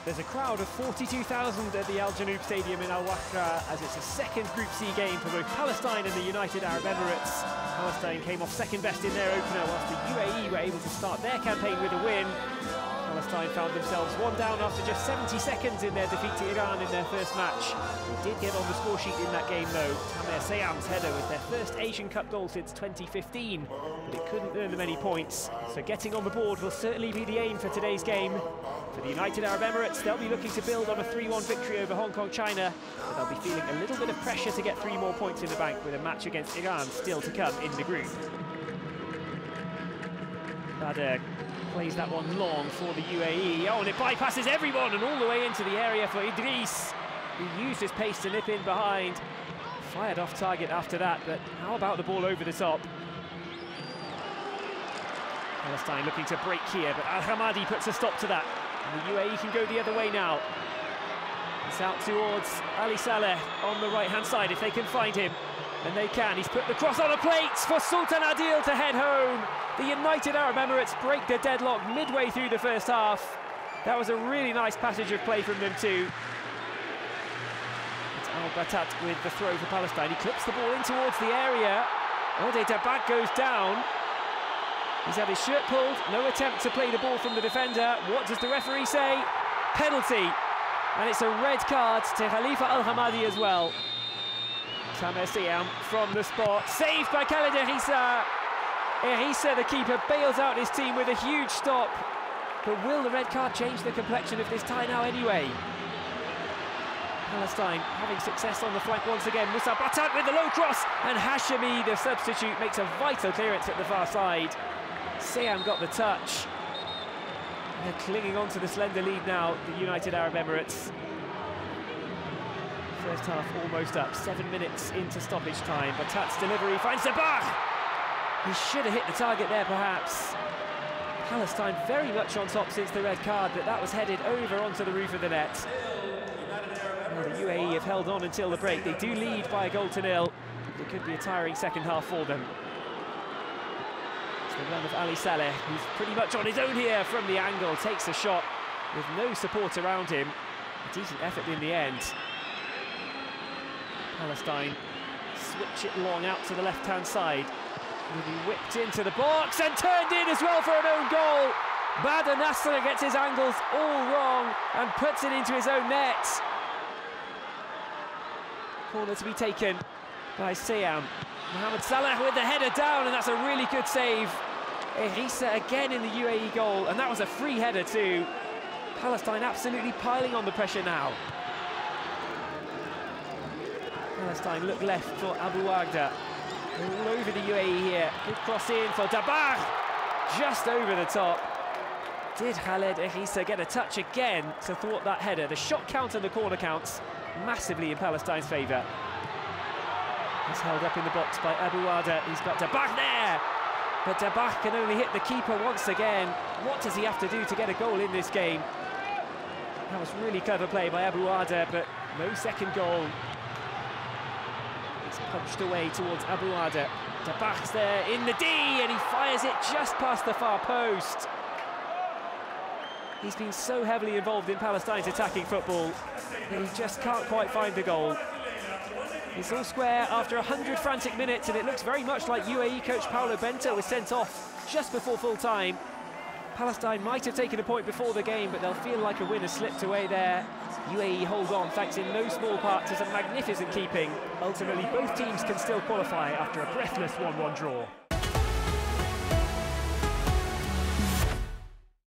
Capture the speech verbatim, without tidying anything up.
There's a crowd of forty-two thousand at the Al Janoub Stadium in Al Waqra as it's a second Group C game for both Palestine and the United Arab Emirates. Palestine came off second best in their opener, whilst the U A E were able to start their campaign with a win. Palestine found themselves one down after just seventy seconds in their defeat to Iran in their first match. They did get on the score sheet in that game though. Tamer Seyam's header was their first Asian Cup goal since twenty fifteen, but it couldn't earn them any points. So getting on the board will certainly be the aim for today's game. For the United Arab Emirates, they'll be looking to build on a three one victory over Hong Kong China, but they'll be feeling a little bit of pressure to get three more points in the bank with a match against Iran still to come in the group. Bader plays that one long for the U A E. Oh, and it bypasses everyone and all the way into the area for Idris. He used his pace to nip in behind. Fired off target after that, but how about the ball over the top? Palestine looking to break here, but Al-Hamadi puts a stop to that. And the U A E can go the other way now. It's out towards Ali Saleh on the right-hand side if they can find him. And they can. He's put the cross on a plate for Sultan Adil to head home. The United Arab Emirates break the deadlock midway through the first half. That was a really nice passage of play from them too. It's Al-Batat with the throw for Palestine. He clips the ball in towards the area. Ode Dabak goes down. He's had his shirt pulled. No attempt to play the ball from the defender. What does the referee say? Penalty. And it's a red card to Khalifa Al-Hamadi as well. Tamer Seyam from the spot, saved by Khaled Erissa. Erissa, the keeper, bails out his team with a huge stop. But will the red card change the complexion of this tie now anyway? Palestine having success on the flank once again. Moussa Batat with the low cross, and Hashemi, the substitute, makes a vital clearance at the far side. Seyam got the touch. They're clinging on to the slender lead now, the United Arab Emirates. First half almost up, seven minutes into stoppage time. Batat's delivery finds Dabak. He should have hit the target there perhaps. Palestine very much on top since the red card, but that was headed over onto the roof of the net. Well, the U A E have held on until the break. They do lead by a goal to nil. It could be a tiring second half for them. It's the run of Ali Saleh, who's pretty much on his own here from the angle, takes a shot with no support around him. A decent effort in the end. Palestine switch it long out to the left-hand side. Will be whipped into the box and turned in as well for an own goal. Bader Nasser gets his angles all wrong and puts it into his own net. Corner to be taken by Seyam. Mohamed Salah with the header down, and that's a really good save. Erissa again in the U A E goal, and that was a free header too. Palestine absolutely piling on the pressure now. Palestine look left for Abu Agda. All over the U A E here. Good cross in for Dabak. Just over the top. Did Khaled Erissa get a touch again to thwart that header? The shot count and the corner counts massively in Palestine's favour. He's held up in the box by Abu Agda. He's got Dabak there. But Dabak can only hit the keeper once again. What does he have to do to get a goal in this game? That was really clever play by Abu Agda, but no second goal. Punched away towards Abu Agda. Dabak's there in the D, and he fires it just past the far post. He's been so heavily involved in Palestine's attacking football that he just can't quite find the goal. It's all square after one hundred frantic minutes, and it looks very much like U A E coach Paulo Bento was sent off just before full time. Palestine might have taken a point before the game, but they'll feel like a win has slipped away there. U A E hold on thanks in no small part to some magnificent keeping. Ultimately, both teams can still qualify after a breathless one one draw.